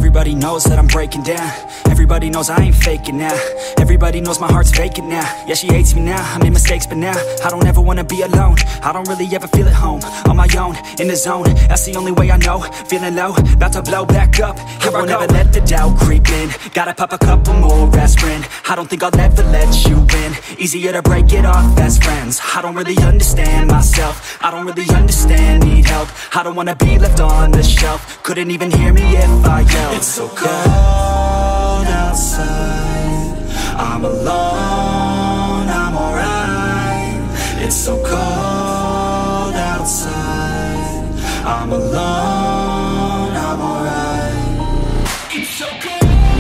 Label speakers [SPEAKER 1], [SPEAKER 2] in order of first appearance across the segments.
[SPEAKER 1] Everybody knows that I'm breaking down. Everybody knows I ain't faking now. Everybody knows my heart's vacant now. Yeah, she hates me now, I made mistakes, but now I don't ever wanna be alone. I don't really ever feel at home. On my own, in the zone, that's the only way I know. Feeling low, about to blow back up. Here I won't ever let the doubt creep in. Gotta pop a couple more aspirin. I don't think I'll ever let you in. Easier to break it off best friends. I don't really understand myself. I don't really understand, need help. I don't wanna be left on the shelf. Couldn't even hear me if I yelled.
[SPEAKER 2] It's so cold outside, I'm alone, I'm alright. It's so cold outside, I'm alone, I'm alright. It's so cold.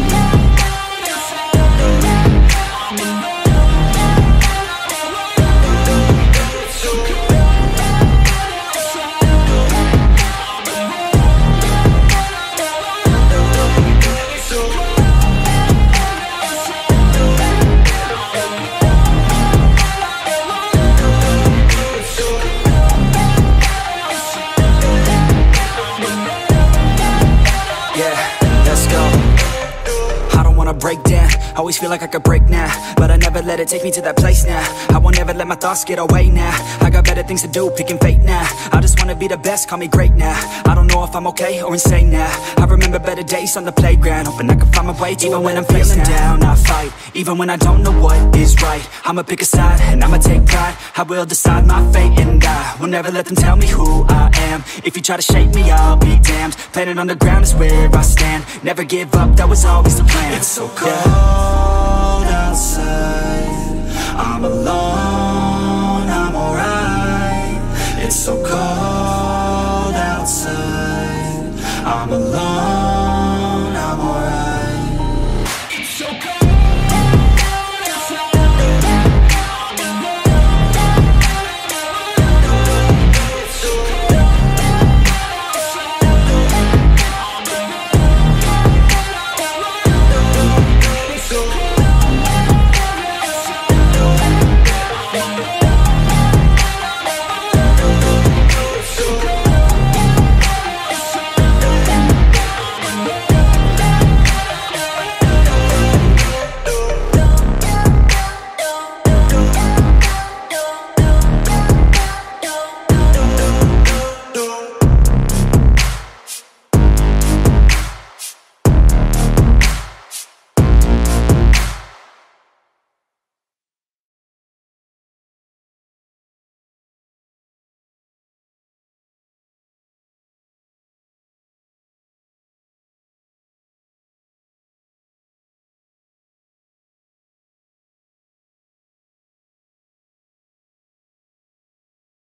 [SPEAKER 1] Break down, always feel like I could break now, but I never let it take me to that place now. I won't ever let my thoughts get away now. I got better things to do, picking fate now. I just wanna be the best, call me great now. I don't know if I'm okay or insane now. I remember better days on the playground, hoping I can find my way to even when I'm feeling down, I fight, even when I don't know what is right. I'ma pick a side, and I'ma take pride. I will decide my fate, and I will never let them tell me who I am. If you try to shape me, I'll be damned. Planet on the ground is where I stand. Never give up, that was always the plan.
[SPEAKER 2] It's so cold outside, I'm alone, I'm alright. It's so cold outside, I'm alone.